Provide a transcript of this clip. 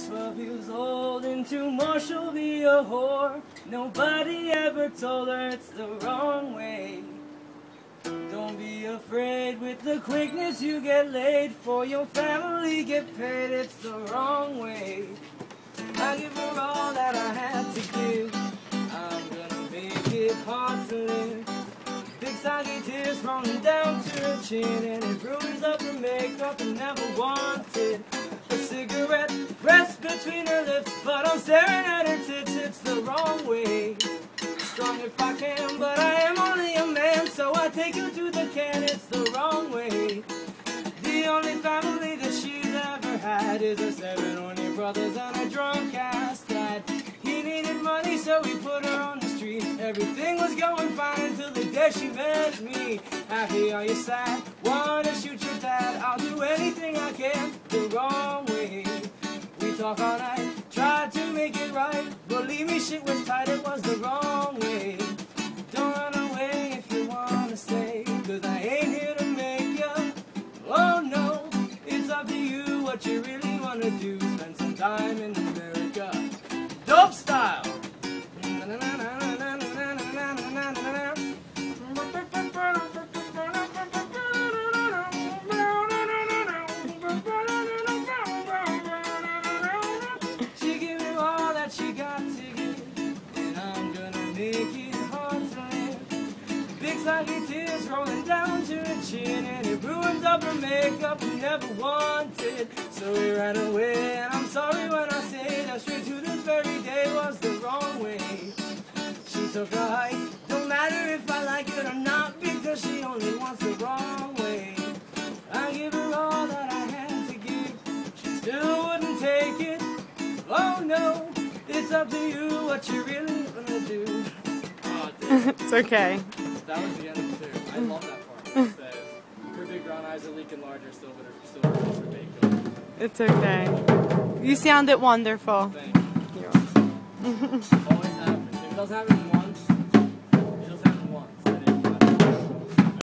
12 years old and tomorrow she'll be a whore. Nobody ever told her it's the wrong way. Don't be afraid with the quickness you get laid. For your family get paid, it's the wrong way. I give her all that I had to give. I'm gonna make it hard to live. Big saggy tears rolling down to her chin, and it ruins up her makeup and never wanted. A cigarette pressed between her lips, but I'm staring at her tits, it's the wrong way. Strong if I can, but I am only a man, so I take her to the can, it's the wrong way. The only family that she's ever had is her 7 only brothers and a drunk ass dad. He needed money, so we put her on the street. Everything was going fine until the day she met me. Happy, are you sad? Wanna shoot your dad? I'll do anything I can the wrong way. We talk all night, tried to make it right. Believe me, shit was tight, it was the wrong way. Don't run away if you wanna stay, 'cause I ain't here to make ya. Oh no, it's up to you what you really wanna do. Spend some time in America, dope style. She gave me all that she got to give, and I'm gonna make it hard to live. Big saggy tears rolling down to her chin, and it ruins up her makeup we never wanted. So we ran away, and I'm sorry when I say that straight to this very day was the wrong way. She took a hike, don't matter if I like it or not, because she only wants the wrong way. I give her all that I had to give, she still wouldn't take it. Oh no, it's up to you what you really wanna do. Oh, dude. It's okay. That was the end too. I love that part. It says, her big brown eyes are leaking larger, still her makeup. It's okay. You sounded wonderful. Thank you. Always happens. If it doesn't happen once,